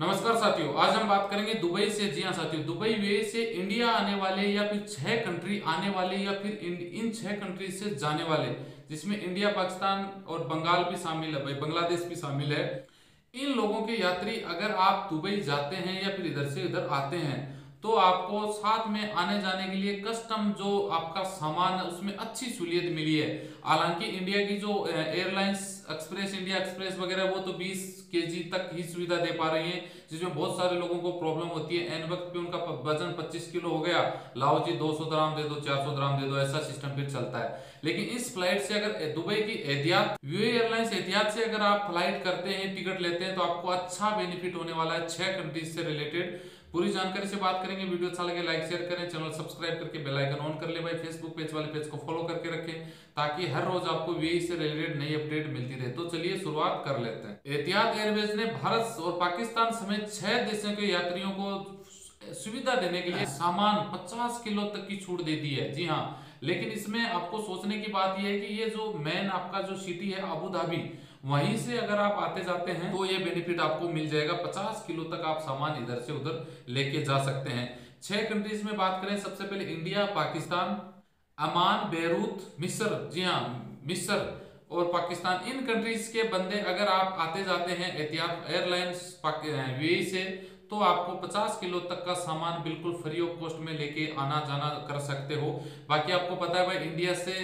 नमस्कार साथियों, आज हम बात करेंगे दुबई से। जी हाँ साथियों, दुबई वे से इंडिया आने वाले या फिर 6 कंट्री आने वाले या फिर इन 6 कंट्री से जाने वाले, जिसमें इंडिया, पाकिस्तान और बंगाल भी शामिल है, भाई बांग्लादेश भी शामिल है। इन लोगों के यात्री अगर आप दुबई जाते हैं या फिर इधर से इधर आते हैं तो आपको साथ में आने जाने के लिए कस्टम जो आपका सामान है उसमें अच्छी सहूलियत मिली है। हालांकि इंडिया की जो एयरलाइंस एक्सप्रेस, इंडिया एक्सप्रेस वगैरह, वो तो 20 kg तक ही सुविधा दे पा रही है, जिसमें बहुत सारे लोगों को प्रॉब्लम होती है। एन वक्त पे उनका वजन 25 किलो हो गया, लाओ जी 200 ग्राम दे दो, 400 ग्राम दे दो, ऐसा सिस्टम फिर चलता है। लेकिन इस फ्लाइट से अगर दुबई की एहतियात, यूए एयरलाइंस एहतियात से अगर आप फ्लाइट करते हैं, टिकट लेते हैं, तो आपको अच्छा बेनिफिट होने वाला है 6 कंट्रीज से रिलेटेड। पूरी जानकारी से बात करेंगे। वीडियो अच्छा लगे लाइक शेयर करें, चैनल सब्सक्राइब करके बेल आइकन ऑन कर ले भाई। फेसबुक पेज वाले पेज को फॉलो करके रखें ताकि हर रोज आपको यूएई से रिलेटेड नई अपडेट मिलती रहे। तो चलिए शुरुआत कर लेते हैं। एतिहाद एयरवेज ने भारत और पाकिस्तान समेत 6 देशों के यात्रियों को सुविधा देने के लिए सामान 50 किलो तक की छूट दे दी है। जी हाँ, लेकिन इसमें आपको सोचने की बात यह है कि ये जो मेन आपका जो सिटी है अबू धाबी, वहीं से अगर आप आते जाते हैं तो ये बेनिफिट आपको मिल जाएगा। 50 किलो तक आप सामान इधर से उधर लेके जा सकते हैं। 6 कंट्रीज में बात करें, सबसे पहले इंडिया, पाकिस्तान, अमान, बेरूत, मिस्र। जी हाँ, मिस्र और पाकिस्तान, इन कंट्रीज के बंदे अगर आप आते जाते हैं एतिहाद एयरलाइंस यूएई से, तो आपको 50 किलो तक का सामान बिल्कुल फ्री ऑफ कॉस्ट में लेके आना जाना कर सकते हो। बाकी आपको पता है भाई, इंडिया से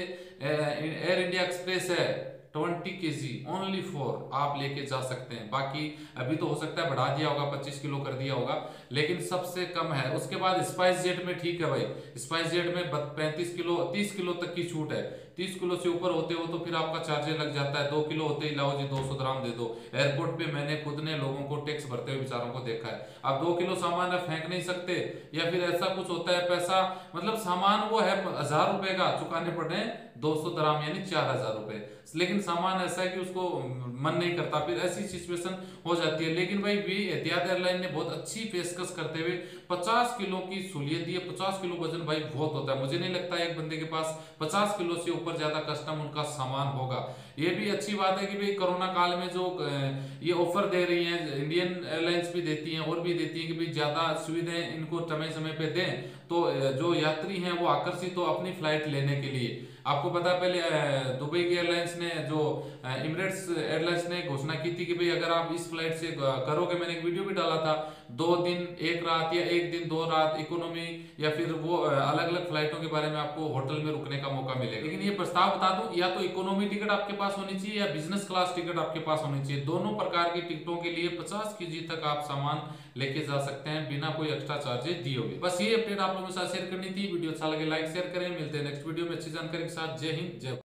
एयर इंडिया एक्सप्रेस है 20 kg ओनली फॉर आप लेके जा सकते हैं। बाकी अभी तो हो सकता है बढ़ा दिया होगा, 25 किलो कर दिया होगा, लेकिन सबसे कम है। उसके बाद स्पाइस जेट में ठीक है भाई, स्पाइस जेट में 35 किलो 30 किलो तक की छूट है। 30 किलो से ऊपर होते हो तो फिर आपका चार्ज लग जाता है। 2 किलो होते ही लाओ जी 200 ग्राम दे दो। एयरपोर्ट पे मैंने खुद ने लोगों को टैक्स भरते हुए बेचारों को देखा है। अब 2 किलो सामान है, फेंक नहीं सकते, या फिर ऐसा कुछ होता है पैसा, मतलब सामान वो है 1000 रुपए का, चुकाने पड़ रहे हैं 200 ग्राम यानी 4000 रुपए, लेकिन सामान ऐसा है कि उसको मन नहीं करता, फिर ऐसी सिचुएशन हो जाती है। लेकिन भाई भी एतिहाद एयरलाइन ने बहुत अच्छी पेशकश करते हुए 50 किलो की सहूलियत दी है। 50 किलो वजन भाई बहुत होता है, मुझे नहीं लगता एक बंदे के पास 50 किलो से ऊपर ज्यादा कस्टम उनका सामान होगा। ये भी अच्छी बात है कि भाई कोरोना काल में जो ये ऑफर दे रही है, इंडियन एयरलाइंस भी देती है और भी देती है कि भाई ज्यादा सुविधाएं इनको समय समय पे दें, तो जो यात्री हैं वो आकर्षित हो अपनी फ्लाइट लेने के लिए। आपको पता है पहले दुबई की एयरलाइंस ने, जो इमिरेट्स एयरलाइंस ने घोषणा की थी कि भाई अगर आप इस फ्लाइट से करोगे, मैंने एक वीडियो भी डाला था, 2 दिन 1 रात या 1 दिन 2 रात इकोनॉमी या फिर वो अलग अलग फ्लाइटों के बारे में आपको होटल में रुकने का मौका मिलेगा। लेकिन ये प्रस्ताव बता दूं, या तो इकोनॉमी टिकट आपके पास होनी चाहिए या बिजनेस क्लास टिकट आपके पास होनी चाहिए। दोनों प्रकार की टिकटों के लिए 50 kg तक आप सामान लेके जा सकते हैं बिना कोई एक्स्ट्रा चार्जेस दिए हुए। बस ये अपडेट आप लोगों के साथ शेयर करनी थी। वीडियो अच्छा लगे लाइक शेयर करें। मिलते हैं नेक्स्ट वीडियो में अच्छी जानकारी के साथ। जय हिंद, जय भारत।